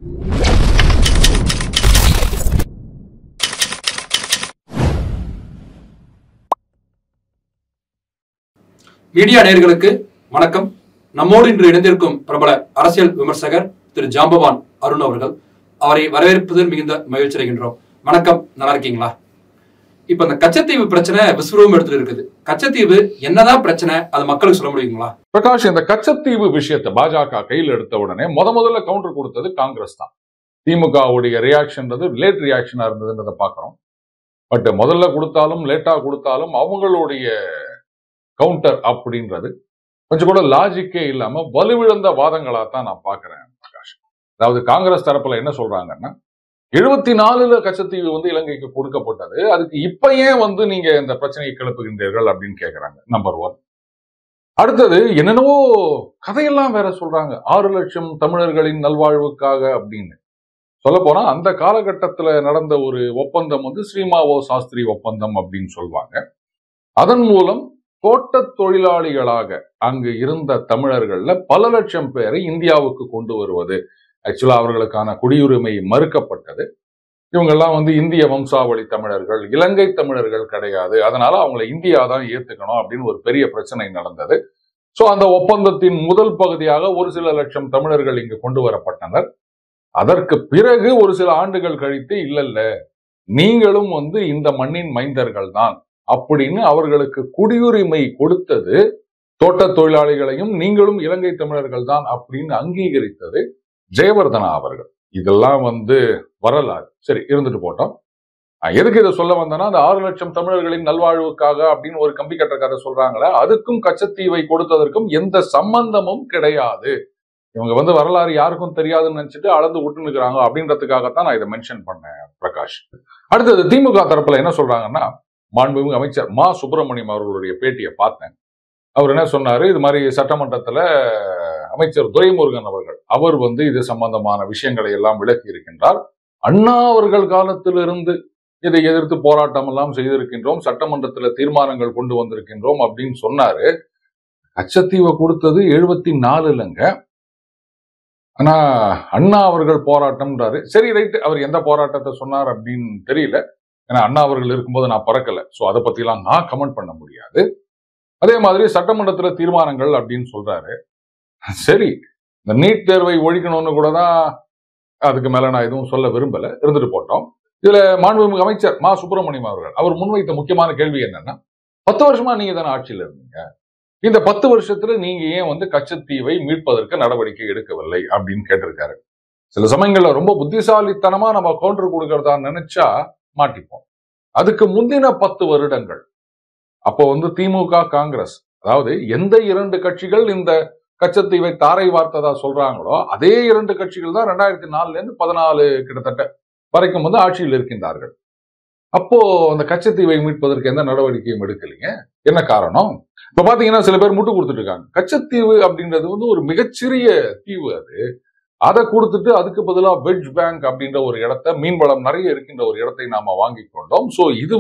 Media நேயர்களுக்கு வணக்கம். நம்மோடு இன்று இணைந்திருக்கும் பிரபல அரசியல் விமர்சகர் திரு ஜாம்பவான் அருண் அவர்கள். அவரை வரவேற்பதில் மிகுந்த மகிழ்ச்சி அடைகின்றோம். வணக்கம், நல்லா இருக்கீங்களா? இப்ப இந்த கச்சத்தீவு பிரச்சனை விஸ்வரூபம் எடுத்துட்டு இருக்குது. கச்சத்தீவு என்னதான் பிரச்சனை, அது மக்களுக்கு சொல்ல முடியுங்களா? பிரகாஷ், இந்த கச்சத்தீவு விஷயத்தை பாஜக கையில் எடுத்த உடனே முதல்ல கவுண்டர் கொடுத்தது காங்கிரஸ் தான். திமுகவுடைய ரியாக்ஷன்றது லேட் ரியாக்ஷனா இருந்ததுன்றதை பாக்குறோம். பட் முதல்ல கொடுத்தாலும் லேட்டா கொடுத்தாலும் அவங்களுடைய கவுண்டர் அப்படின்றது கொஞ்சம் கூட லாஜிக்கே இல்லாம வலுவிழந்த வாதங்களா தான் நான் பாக்குறேன் பிரகாஷ். அதாவது காங்கிரஸ் தரப்புல என்ன சொல்றாங்கன்னா, 74 கச்சத்தீவு இலங்கைக்கு கொடுக்கப்பட்டது, அதுக்கு இப்ப ஏன் நீங்க இந்த பிரச்சனையை கிளப்புகின்றீர்கள் அப்படின்னு கேட்கிறாங்க. நம்பர் 1. அடுத்தது என்னென்னவோ கதையெல்லாம் வேற சொல்றாங்க, 6 லட்சம் தமிழர்களின் நல்வாழ்வுக்காக அப்படின்னு. சொல்ல போனா அந்த காலகட்டத்துல நடந்த ஒரு ஒப்பந்தம் ஸ்ரீமாவோ சாஸ்திரி ஒப்பந்தம் அப்படின்னு சொல்லுவாங்க. அதன் மூலம் தோட்ட தொழிலாளிகளாக அங்கு இருந்த தமிழர்கள்ல பல லட்சம் பேரை இந்தியாவுக்கு கொண்டு வருவது, ஆக்சுவலா அவர்களுக்கான குடியுரிமை மறுக்கப்பட்டது. இவங்கெல்லாம் இந்திய வம்சாவளி தமிழர்கள், இலங்கை தமிழர்கள் கிடையாது, அதனால அவங்களை இந்தியா தான் ஏத்துக்கணும் அப்படின்னு ஒரு பெரிய பிரச்சனை நடந்தது. சோ அந்த ஒப்பந்தத்தின் முதல் பகுதியாக ஒரு சில லட்சம் தமிழர்கள் இங்கு கொண்டு வரப்பட்டனர். அதற்கு பிறகு ஒரு சில ஆண்டுகள் கழித்து இல்ல நீங்களும் இந்த மண்ணின் மைந்தர்கள் தான் அப்படின்னு அவர்களுக்கு குடியுரிமை கொடுத்தது, தோட்ட தொழிலாளிகளையும் நீங்களும் இலங்கை தமிழர்கள் தான் அப்படின்னு அங்கீகரித்தது ஜெயவர்தனா அவர்கள். இதெல்லாம் வரலாறு. சரி, இருந்துட்டு போட்டோம். எதுக்கு இதை சொல்ல வந்தேன்னா, அந்த 6 லட்சம் தமிழர்களின் நல்வாழ்வுக்காக அப்படின்னு ஒரு கம்பி கட்ட கதை சொல்றாங்களே, அதுக்கும் கச்சத்தீவை கொடுத்ததற்கும் எந்த சம்பந்தமும் கிடையாது. இவங்க வரலாறு யாருக்கும் தெரியாதுன்னு நினைச்சிட்டு அளந்து விட்டு நிற்கிறாங்க அப்படின்றதுக்காகத்தான் நான் இதை மென்ஷன் பண்ணேன் பிரகாஷ். அடுத்தது திமுக தரப்புல என்ன சொல்றாங்கன்னா, மாண்புமிகு அமைச்சர் மா சுப்பிரமணியம் அவர்களுடைய பேட்டியை பார்த்தேன். அவர் என்ன சொன்னாரு, இது மாதிரி சட்டமன்றத்துல அமைச்சர் துரைமுருகன் அவர் இது சம்பந்தமான விஷயங்களை எல்லாம் விளக்கி இருக்கின்றார். அண்ணா அவர்கள் காலத்திலிருந்து இதை எதிர்த்து போராட்டம் எல்லாம் செய்திருக்கின்றோம், சட்டமன்றத்துல தீர்மானங்கள் கொண்டு வந்திருக்கின்றோம் அப்படின்னு சொன்னாரு. கச்சத்தீவை கொடுத்தது 74லங்க. ஆனா அண்ணா அவர்கள் போராட்டம்ன்றாரு. சரி, ரைட்டு, அவர் எந்த போராட்டத்தை சொன்னார் அப்படின்னு தெரியல. ஏன்னா அண்ணா அவர்கள் இருக்கும்போது நான் பறக்கல. சோ அதை பத்தி எல்லாம் நான் கமெண்ட் பண்ண முடியாது. அதே மாதிரி சட்டமன்றத்துல தீர்மானங்கள் அப்படின்னு சொல்றாரு. சரி, இந்த நீட் தேர்வை ஒழிக்கணும்னு கூட தான், அதுக்கு மேல நான் எதுவும் சொல்ல விரும்பல, இருந்துட்டு போட்டோம். இதுல மாண்புமிகு அமைச்சர் மா சுப்பிரமணியம் அவர் முன்வைத்த முக்கியமான கேள்வி என்னன்னா, 10 வருஷமா நீங்க தானே ஆட்சியில் இருந்தீங்க, இந்த 10 வருஷத்துல நீங்க ஏன் கச்சத்தீவை மீட்பதற்கு நடவடிக்கை எடுக்கவில்லை அப்படின்னு கேட்டிருக்காரு. சில சமயங்கள்ல ரொம்ப புத்திசாலித்தனமா நம்ம கவுண்டர் கொடுக்கறதா நினைச்சா மாட்டிப்போம். அதுக்கு முந்தின 10 வருடங்கள் அப்போ திமுக காங்கிரஸ், அதாவது எந்த 2 கட்சிகள் இந்த கச்சத்தீவை தாரை வார்த்ததா சொல்றாங்களோ அதே 2 கட்சிகள் தான் 2004 இருந்து 14 கிட்டத்தட்ட வரைக்கும் ஆட்சியில் இருக்கின்றார்கள். அப்போ அந்த கச்சத்தீவை மீட்பதற்கு எந்த நடவடிக்கையும் எடுக்கலைங்க. என்ன காரணம்? இப்ப பாத்தீங்கன்னா சில பேர் முட்டு கொடுத்துட்டு இருக்காங்க. கச்சத்தீவு அப்படின்றது ஒரு மிகச்சிறிய தீவு. அதை கொடுத்துட்டு அதுக்கு பதிலாக வெட்ஜ் பேங்க் அப்படின்ற ஒரு இடத்தை, மீன்வளம் நிறைய இருக்கின்ற ஒரு இடத்தை நாம வாங்கி கொண்டோம். சோ இது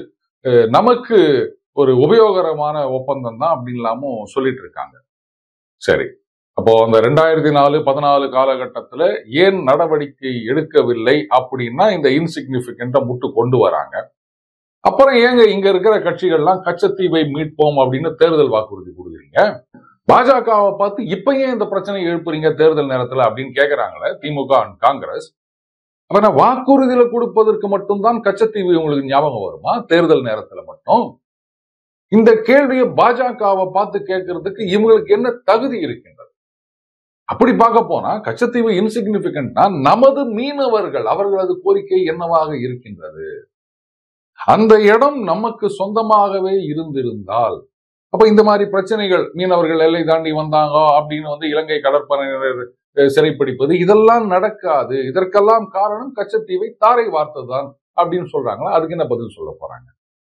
நமக்கு ஒரு உபயோகரமான ஒப்பந்தம் தான் அப்படின்லாமும் சொல்லிட்டு இருக்காங்க. சரி, அப்போ அந்த 2004-14 காலகட்டத்துல ஏன் நடவடிக்கை எடுக்கவில்லை அப்படின்னா இந்த இன்சிக்னிபிகன்ட்டா முட்டு கொண்டு வராங்க. அப்புறம் ஏங்க இங்க இருக்கிற கட்சிகள்லாம் கச்சத்தீவை மீட்போம் அப்படின்னு தேர்தல் வாக்குறுதி கொடுக்குறீங்க? பாஜகவை பார்த்து இப்ப ஏன் இந்த பிரச்சனையை எழுப்புறீங்க தேர்தல் நேரத்துல அப்படின்னு கேட்கிறாங்களே திமுக அண்ட் காங்கிரஸ். அப்ப வாக்குறுதியில கொடுப்பதற்கு மட்டும்தான் கச்சத்தீவு உங்களுக்கு ஞாபகம் வருமா தேர்தல் நேரத்துல மட்டும்? இந்த கேள்வியை பாஜகவை பார்த்து கேட்கறதுக்கு இவங்களுக்கு என்ன தகுதி இருக்கின்றது? அப்படி பார்க்க போனா கச்சத்தீவு இன்சிக்னிபிகன்ட்னா நமது மீனவர்கள், அவர்களது கோரிக்கை என்னவாக இருக்கின்றது? அந்த இடம் நமக்கு சொந்தமாகவே இருந்திருந்தால், அப்ப இந்த மாதிரி பிரச்சனைகள், மீனவர்கள் எல்லை தாண்டி வந்தாங்க அப்படின்னு இலங்கை கடற்படையினர் சிறைப்பிடிப்பது, இதெல்லாம் நடக்காது. இதற்கெல்லாம் காரணம் கச்சத்தீவை தாரை வார்த்ததுதான் அப்படின்னு சொல்றாங்களா? அதுக்கு என்ன பதில் சொல்ல போறாங்க?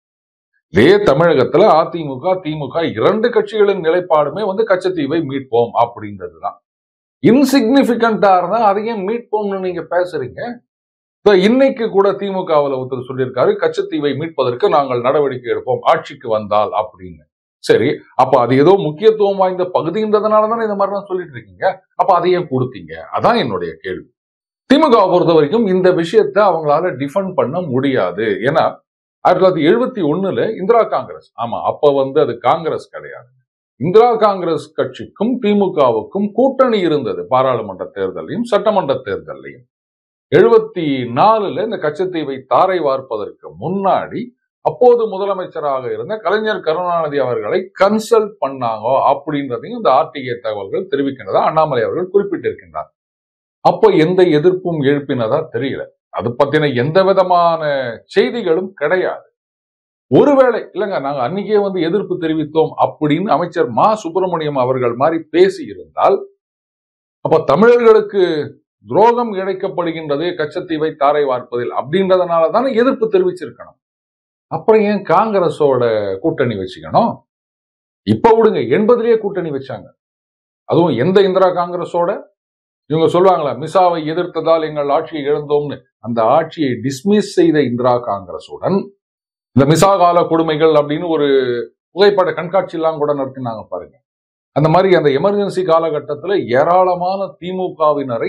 இதே தமிழகத்துல அதிமுக திமுக 2 கட்சிகளின் நிலைப்பாடுமே கச்சத்தீவை மீட்போம் அப்படின்றதுதான். இன்சிக்னிபிகண்டா இருந்தா அதையும் மீட்போம்னு நீங்க பேசுறீங்க. இன்னைக்கு கூட திமுகவில் ஒருத்தர் சொல்லியிருக்காரு, கச்சத்தீவை மீட்பதற்கு நாங்கள் நடவடிக்கை எடுப்போம் ஆட்சிக்கு வந்தால் அப்படின்னு. சரி, அப்ப அது ஏதோ முக்கியத்துவம் வாய்ந்த பகுதின்றதுனாலதானே இந்த மாதிரிலாம் சொல்லிட்டு இருக்கீங்க. அப்ப அதையே கொடுத்தீங்க? அதான் என்னுடைய கேள்வி. திமுகவை பொறுத்த வரைக்கும் இந்த விஷயத்த அவங்களால டிஃபெண்ட் பண்ண முடியாது. ஏன்னா 1971 இந்திரா காங்கிரஸ், ஆமா அப்ப அது காங்கிரஸ் கிடையாது, இந்திரா காங்கிரஸ் கட்சிக்கும் திமுகவுக்கும் கூட்டணி இருந்தது பாராளுமன்ற தேர்தலையும் சட்டமன்ற தேர்தலையும். 74 இந்த கச்சத்தீவை தாரை வார்ப்பதற்கு முன்னாடி அப்போது முதலமைச்சராக இருந்த கலைஞர் கருணாநிதி அவர்களை கன்சல்ட் பண்ணாங்க அப்படின்றதையும் இந்த RTI தகவல்கள் தெரிவிக்கின்றதா அண்ணாமலை அவர்கள் குறிப்பிட்டிருக்கின்றார். அப்போ எந்த எதிர்ப்பும் எழுப்பினதா தெரியல, அது பத்தின எந்த விதமான செய்திகளும் கிடையாது. ஒருவேளை இல்லைங்க நாங்க அன்னைக்கே எதிர்ப்பு தெரிவித்தோம் அப்படின்னு அமைச்சர் மா சுப்பிரமணியம் அவர்கள் மாதிரி பேசி இருந்தால் அப்ப தமிழர்களுக்கு துரோகம் இழைக்கப்படுகின்றது கச்சத்தீவை தாரை வார்ப்பதில் அப்படின்றதுனால தானே எதிர்ப்பு தெரிவிச்சிருக்கணும். அப்புறம் ஏன் காங்கிரஸோட கூட்டணி வச்சுக்கணும்? இப்ப விடுங்க, 80லயே கூட்டணி வச்சாங்க. அதுவும் எந்த இந்திரா காங்கிரஸோட? இவங்க சொல்லுவாங்களா மிசாவை எதிர்த்ததால் எங்கள் ஆட்சியை இழந்தோம்னு. அந்த ஆட்சியை டிஸ்மிஸ் செய்த இந்திரா காங்கிரசுடன் இந்த மிசா கால கொடுமைகள் அப்படின்னு ஒரு புகைப்பட கண்காட்சி எல்லாம் கூட நடத்தினாங்க பாருங்க. அந்த மாதிரி அந்த எமர்ஜென்சி காலகட்டத்தில் ஏராளமான திமுகவினரை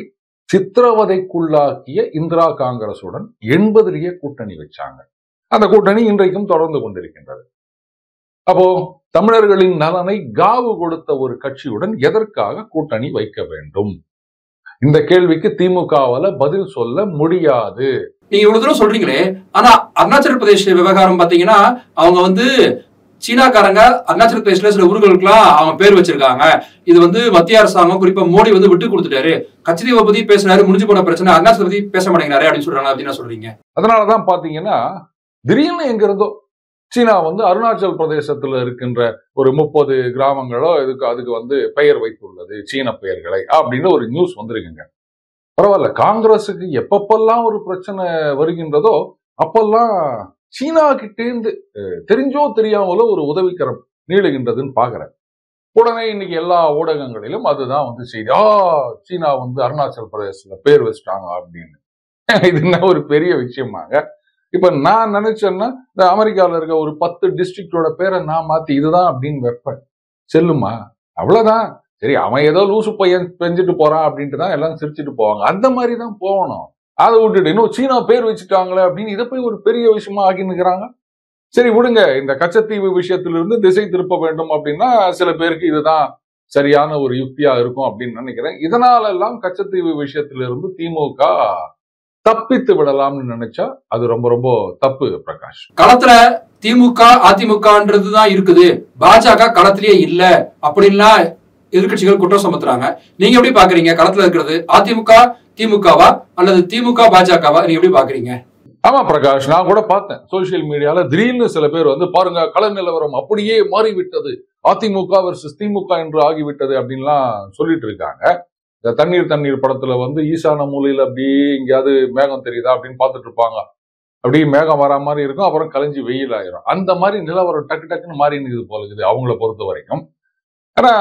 சித்திரவதைக்குள்ளாக்கிய இந்திரா காங்கிரசுடன் 80லயே கூட்டணி வச்சாங்க. அந்த கூட்டணி இன்றைக்கும் தொடர்ந்து கொண்டிருக்கின்றது. அப்போ தமிழர்களின் நலனை காவு கொடுத்த ஒரு கட்சியுடன் எதற்காக கூட்டணி வைக்க வேண்டும்? இந்த கேள்விக்கு திமுகவால பதில் சொல்ல முடியாது. நீங்க இவ்வளவு தூரம் சொல்றீங்களே, ஆனா அருணாச்சல பிரதேச விவகாரம் பாத்தீங்கன்னா அவங்க சீனாக்காரங்க அருணாச்சல பிரதேசல சில ஊர்களுக்கெல்லாம் அவங்க பேர் வச்சிருக்காங்க. இது மத்திய அரசாங்கம் குறிப்பா மோடி விட்டு கொடுத்துட்டாரு. கச்சத்தீவை பத்தி பேசினாரு, முடிஞ்சு போன பிரச்சனை, அருணாச்சல பத்தி பேச மாட்டேங்கிறாரு அப்படின்னு சொல்றாங்க. அப்படின்னு சொல்றீங்க. அதனாலதான் பாத்தீங்கன்னா திடீர்னு எங்க இருந்தோ சீனா அருணாச்சல் பிரதேசத்துல இருக்கின்ற ஒரு 30 கிராமங்களோ அதுக்கு பெயர் வைத்துள்ளது, சீன பெயர்களை அப்படின்னு ஒரு நியூஸ் வந்திருக்குங்க. பரவாயில்ல, காங்கிரஸுக்கு எப்பப்பெல்லாம் ஒரு பிரச்சனை வருகின்றதோ அப்பெல்லாம் சீனா கிட்டேந்து தெரிஞ்சோ தெரியாமலோ ஒரு உதவிக்கரம் நீளுகின்றதுன்னு பாக்குறேன். உடனே இன்னைக்கு எல்லா ஊடகங்களிலும் அதுதான் செய்தி. சீனா அருணாச்சல் பிரதேசத்துல பேர் வச்சுட்டாங்க அப்படின்னு. இது என்ன ஒரு பெரிய விஷயமாங்க? இப்ப நான் நினைச்சேன்னா இந்த அமெரிக்காவில் இருக்க ஒரு 10 டிஸ்ட்ரிக்டோட பேரை நான் மாத்தி இதுதான் அப்படின்னு வைப்பேன். செல்லுமா? அவ்வளவுதான். சரி, அவன் ஏதோ லூசு பையன் பெஞ்சிட்டு போறான் அப்படின்ட்டு தான் எல்லாம் சிரிச்சுட்டு போவாங்க. அந்த மாதிரி தான் போகணும். அதை விட்டுட்டு இன்னும் சீனா பேர் வச்சுட்டாங்களே அப்படின்னு இதை போய் ஒரு பெரிய விஷயமா ஆக்கினுக்கிறாங்க. சரி விடுங்க, இந்த கச்சத்தீவு விஷயத்திலிருந்து திசை திருப்ப வேண்டும் அப்படின்னா சில பேருக்கு இதுதான் சரியான ஒரு யுக்தியா இருக்கும் அப்படின்னு நினைக்கிறேன். இதனால எல்லாம் கச்சத்தீவு விஷயத்திலிருந்து திமுக தப்பித்து விடலாம்னு நினைச்சா அது ரொம்ப ரொம்ப தப்பு பிரகாஷ். களத்துல திமுக அதிமுகன்றதுதான் இருக்குது, பாஜக களத்திலேயே இல்ல அப்படின்னா எதிர்கட்சிகள் குற்றம் சுமத்துறாங்க. நீங்க எப்படி பாக்குறீங்க? களத்துல இருக்கிறது அதிமுக திமுகவா அல்லது திமுக பாஜகவா? நீங்க எப்படி பாக்குறீங்க? ஆமா பிரகாஷ், நான் கூட பார்த்தேன் சோசியல் மீடியால திடீர்னு சில பேர் பாருங்க கள நிலவரம் அப்படியே மாறிவிட்டது, அதிமுக வெர்சஸ் திமுக என்று ஆகிவிட்டது அப்படின்லாம் சொல்லிட்டு இருக்காங்க. இந்த தண்ணீர் படத்துல ஈசான மூலையில அப்படியே எங்கேயாவது மேகம் தெரியுதா அப்படின்னு பார்த்துட்டு இருப்பாங்க. அப்படியே மேகம் வரா மாதிரி இருக்கும், அப்புறம் கலைஞ்சி வெயில் ஆயிரும். அந்த மாதிரி நிலவரம் டக்கு டக்குன்னு மாறி நிற்குது போல இருக்குது அவங்கள பொறுத்த வரைக்கும். ஆனா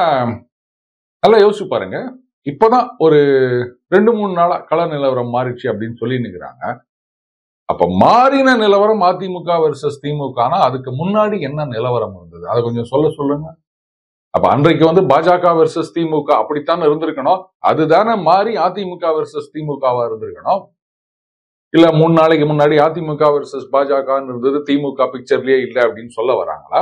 நல்லா யோசிச்சு பாருங்க, இப்பதான் ஒரு 2-3 நாளா கள நிலவரம் மாறிச்சு அப்படின்னு சொல்லி நிற்கிறாங்க. அப்ப மாறின நிலவரம் அதிமுக வெர்சஸ் திமுகனா அதுக்கு முன்னாடி என்ன நிலவரம் இருந்தது அதை கொஞ்சம் சொல்லுங்க. அப்ப அன்றைக்கு பாஜக வெர்சஸ் திமுக அப்படித்தான் இருந்திருக்கணும். அதுதானே மாறி அதிமுக வெர்சஸ் திமுகவா இருந்திருக்கணும். இல்ல 3 நாளைக்கு முன்னாடி அதிமுக வெர்சஸ் பாஜக இருந்தது, திமுக பிக்சர்லயே இல்ல அப்படின்னு சொல்ல வராங்களா?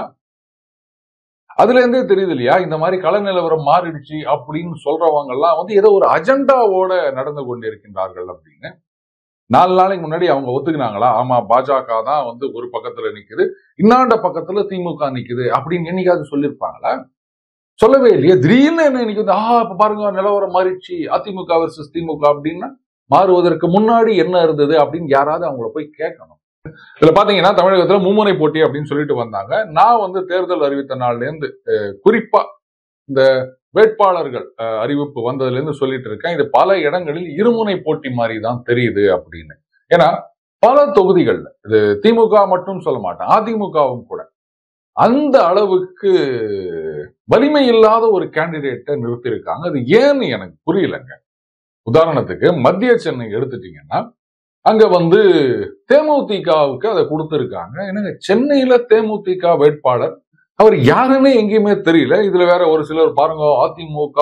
அதுல இருந்தே தெரியுது இல்லையா இந்த மாதிரி கள நிலவரம் மாறிடுச்சு அப்படின்னு சொல்றவங்க எல்லாம் ஏதோ ஒரு அஜெண்டாவோட நடந்து கொண்டிருக்கின்றார்கள் அப்படின்னு. 4 நாளைக்கு முன்னாடி அவங்க ஒத்துக்கினாங்களா? ஆமா, பாஜக தான் ஒரு பக்கத்துல நிக்குது, இன்னாண்ட பக்கத்துல திமுக நிக்குது அப்படின்னு என்னைக்காவது சொல்லியிருப்பாங்களா? சொல்லவே இல்லையே. திடீர்னு என்ன இன்னைக்கு இப்ப பாருங்க நிலவரம் மாறிடுச்சு அதிமுக வெர்சஸ் திமுக அப்படின்னா மாறுவதற்கு முன்னாடி என்ன இருந்தது அப்படின்னு யாராவது அவங்கள போய் கேட்கணும். இதுல பாத்தீங்கன்னா தமிழகத்துல மும்முனை போட்டி அப்படின்னு சொல்லிட்டு வந்தாங்க. நான் தேர்தல் அறிவித்த நாள்ல இருந்து குறிப்பா இந்த வேட்பாளர்கள் அறிவிப்பு வந்ததுல இருந்து சொல்லிட்டு இருக்கேன், இது பல இடங்களில் இருமுனை போட்டி மாதிரி தான் தெரியுது அப்படின்னு. ஏன்னா பல தொகுதிகள்ல இது திமுக மட்டும் சொல்ல மாட்டேன், அதிமுகவும் கூட அந்த அளவுக்கு வலிமை இல்லாத ஒரு கேண்டிடேட்டை நிறுத்திருக்காங்க. அது ஏன்னு எனக்கு புரியலங்க. உதாரணத்துக்கு மத்திய சென்னை எடுத்துட்டீங்கன்னா அங்க தேமுதிகவுக்கு அதை கொடுத்திருக்காங்க. என்னங்க சென்னையில தேமுதிக வேட்பாளர் அவர் யாருன்னு எங்கேயுமே தெரியல. இதுல வேற ஒரு சிலர் பாருங்க அதிமுக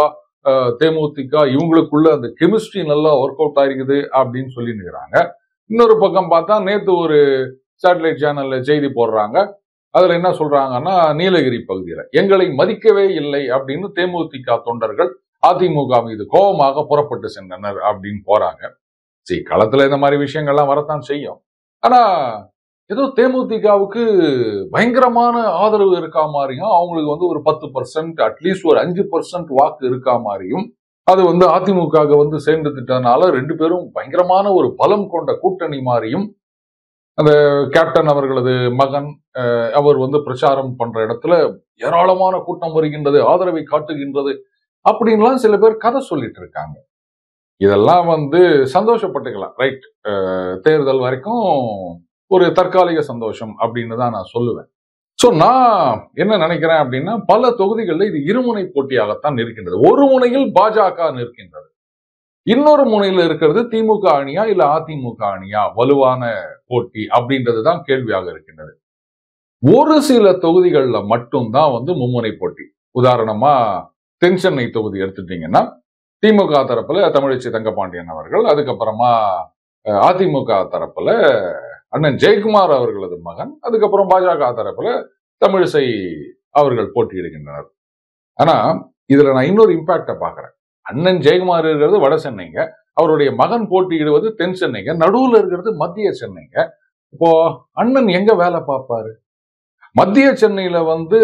தேமுதிக இவங்களுக்குள்ள அந்த கெமிஸ்ட்ரி நல்லா ஒர்க் அவுட் ஆயிருக்குது அப்படின்னு சொல்லினுக்கிறாங்க. இன்னொரு பக்கம் பார்த்தா நேத்து ஒரு சேட்டலைட் சேனல்ல செய்தி போடுறாங்க. அதுல என்ன சொல்றாங்கன்னா, நீலகிரி பகுதியில எங்களை மதிக்கவே இல்லை அப்படின்னு தேமுதிக தொண்டர்கள் அதிமுக மீது கோபமாக புறப்பட்டு சென்றனர் அப்படின்னு போறாங்க. சரி, களத்துல இந்த மாதிரி விஷயங்கள்லாம் வரத்தான் செய்யும். ஆனா ஏதோ தேமுதிகவுக்கு பயங்கரமான ஆதரவு இருக்கா மாதிரியும், அவங்களுக்கு ஒரு 10% அட்லீஸ்ட் ஒரு 5% வாக்கு இருக்கா மாதிரியும், அது அதிமுக சேர்ந்துட்டனால 2 பேரும் பயங்கரமான ஒரு பலம் கொண்ட கூட்டணி மாதிரியும், அந்த கேப்டன் அவர்களது மகன் அவர் பிரச்சாரம் பண்ற இடத்துல ஏராளமான கூட்டம் வருகின்றது, ஆதரவை காட்டுகின்றது அப்படின்லாம் சில பேர் கதை சொல்லிட்டு இருக்காங்க. இதெல்லாம் சந்தோஷப்பட்டுக்கலாம், ரைட். தேர்தல் வரைக்கும் ஒரு தற்காலிக சந்தோஷம் அப்படின்னு தான் நான் சொல்லுவேன். சோ நான் என்ன நினைக்கிறேன் அப்படின்னா, பல தொகுதிகளில் இது இருமுனை போட்டியாகத்தான் இருக்கின்றது. ஒரு முனையில் பாஜக நிற்கின்றது, இன்னொரு முனையில் இருக்கிறது திமுக அணியா இல்ல அதிமுக அணியா வலுவான போட்டி அப்படின்றதுதான் கேள்வியாக இருக்கின்றது. ஒரு சில தொகுதிகளில் மட்டும்தான் மும்முனை போட்டி. உதாரணமா தென் சென்னை தொகுதி எடுத்துட்டீங்கன்னா, திமுக தரப்புல தமிழிசை தங்கபாண்டியன் அவர்கள், அதுக்கப்புறமா அதிமுக தரப்புல அண்ணன் ஜெயக்குமார் அவர்களது மகன், அதுக்கப்புறம் பாஜக தரப்புல தமிழிசை அவர்கள் போட்டியிடுகின்றனர். ஆனா இதுல நான் இன்னொரு இம்பாக்ட பாக்குறேன். அண்ணன் ஜெயக்குமார் இருக்கிறது வட சென்னைங்க, அவருடைய மகன் போட்டியிடுவது தென் சென்னைங்க, நடுவுல இருக்கிறது மத்திய சென்னைங்க. இப்போ அண்ணன் எங்க வேலை பார்ப்பாரு? மத்திய சென்னையில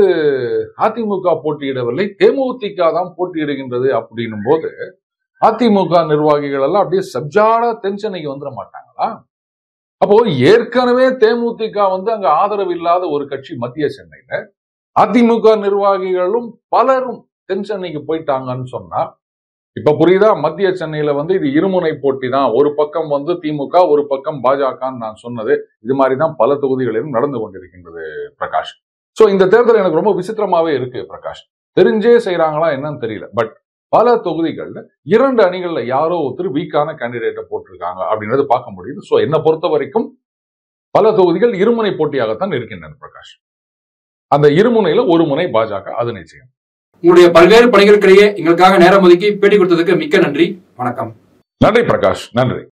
அதிமுக போட்டியிடவில்லை, தேமுதிக தான் போட்டியிடுகின்றது அப்படின்னும் போது அதிமுக நிர்வாகிகள் எல்லாம் அப்படியே சப்ஜாடா தென் சென்னைக்கு வந்துட மாட்டாங்களா? அப்போ ஏற்கனவே தேமுதிக அங்க ஆதரவு இல்லாத ஒரு கட்சி மத்திய சென்னையில, அதிமுக நிர்வாகிகளும் பலரும் தென் சென்னைக்கு போயிட்டாங்கன்னு சொன்னா, இப்ப புரியுதா? மத்திய சென்னையில இது இருமுனை போட்டி தான். ஒரு பக்கம் திமுக, ஒரு பக்கம் பாஜகன்னு நான் சொன்னது இது மாதிரிதான் பல தொகுதிகளிலும் நடந்து கொண்டிருக்கின்றது பிரகாஷ். சோ இந்த தேர்தல் எனக்கு ரொம்ப விசித்திரமாவே இருக்கு பிரகாஷ். தெரிஞ்சே செய்யறாங்களா என்னன்னு தெரியல. பட் பல தொகுதிகள்ல 2 அணிகள்ல யாரோ ஒருத்தர் வீக்கான கேண்டிடேட்டை போட்டிருக்காங்க அப்படின்றது பார்க்க முடியுது. சோ என்னை பொறுத்த வரைக்கும் பல தொகுதிகள் இருமுனை போட்டியாகத்தான் இருக்கின்றன பிரகாஷ். அந்த இருமுனையில ஒரு முனை பாஜக, அது நிச்சயம். உங்களுடைய பல்வேறு பணிகளுக்கிடையே எங்களுக்காக நேரம் ஒதுக்கி பேட்டி கொடுத்ததுக்கு மிக்க நன்றி. வணக்கம். நன்றி பிரகாஷ், நன்றி.